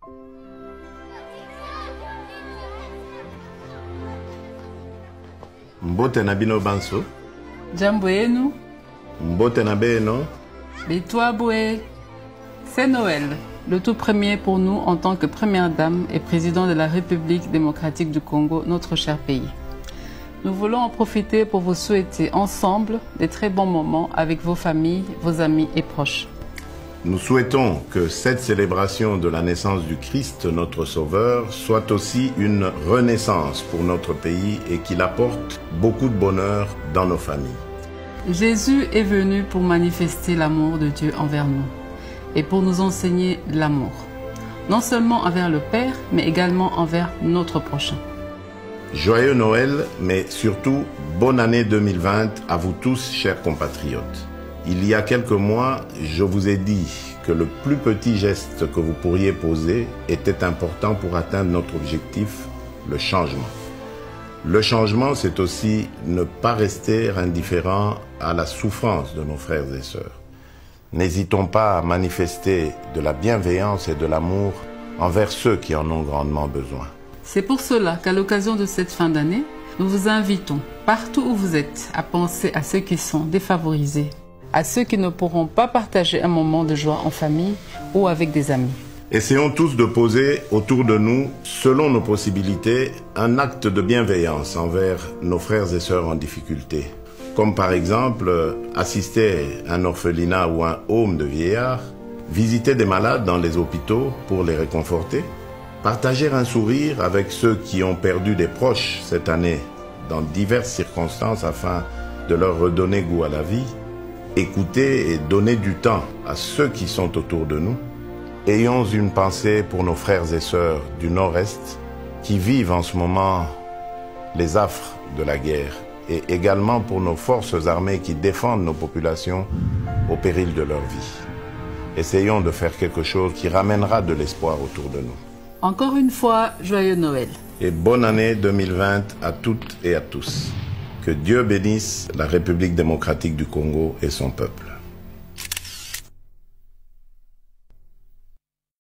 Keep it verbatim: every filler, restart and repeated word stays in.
Mbote na bino banso. Jambo yenu. Mbote na beno. Bitwa boué. C'est Noël, le tout premier pour nous en tant que première dame et président de la République démocratique du Congo, notre cher pays. Nous voulons en profiter pour vous souhaiter ensemble des très bons moments avec vos familles, vos amis et proches. Nous souhaitons que cette célébration de la naissance du Christ, notre Sauveur, soit aussi une renaissance pour notre pays et qu'il apporte beaucoup de bonheur dans nos familles. Jésus est venu pour manifester l'amour de Dieu envers nous et pour nous enseigner l'amour, non seulement envers le Père, mais également envers notre prochain. Joyeux Noël, mais surtout bonne année deux mille vingt à vous tous, chers compatriotes. Il y a quelques mois, je vous ai dit que le plus petit geste que vous pourriez poser était important pour atteindre notre objectif, le changement. Le changement, c'est aussi ne pas rester indifférent à la souffrance de nos frères et sœurs. N'hésitons pas à manifester de la bienveillance et de l'amour envers ceux qui en ont grandement besoin. C'est pour cela qu'à l'occasion de cette fin d'année, nous vous invitons, partout où vous êtes, à penser à ceux qui sont défavorisés, à ceux qui ne pourront pas partager un moment de joie en famille ou avec des amis. Essayons tous de poser autour de nous, selon nos possibilités, un acte de bienveillance envers nos frères et sœurs en difficulté. Comme par exemple, assister à un orphelinat ou un home de vieillards, visiter des malades dans les hôpitaux pour les réconforter, partager un sourire avec ceux qui ont perdu des proches cette année dans diverses circonstances afin de leur redonner goût à la vie, écouter et donner du temps à ceux qui sont autour de nous. Ayons une pensée pour nos frères et sœurs du Nord-Est qui vivent en ce moment les affres de la guerre et également pour nos forces armées qui défendent nos populations au péril de leur vie. Essayons de faire quelque chose qui ramènera de l'espoir autour de nous. Encore une fois, joyeux Noël. Et bonne année deux mille vingt à toutes et à tous. Que Dieu bénisse la République démocratique du Congo et son peuple.